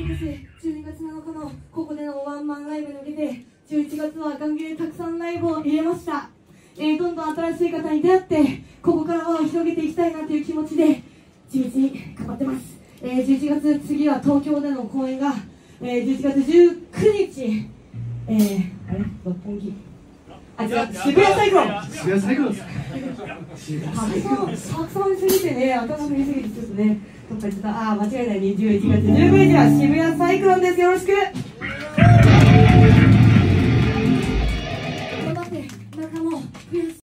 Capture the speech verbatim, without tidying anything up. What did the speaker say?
じゅうにがつなのかのここでのワンマンライブに向けてじゅういちがつはガンゲでたくさんライブを入れました。えー、どんどん新しい方に出会ってここから輪を広げていきたいなという気持ちで地道に頑張ってます。えー、じゅういちがつ次は東京での公演が、えー、じゅういちがつじゅうくにち、えー、あれ六本木あ、違う、渋谷サイクロン渋谷サイクロンですたくさんすぎてね、頭振りすぎてちょっとねどっか行ってた。あー、間違いないね。じゅういちがつじゅうくにちは渋谷サイクロンです。よろしく。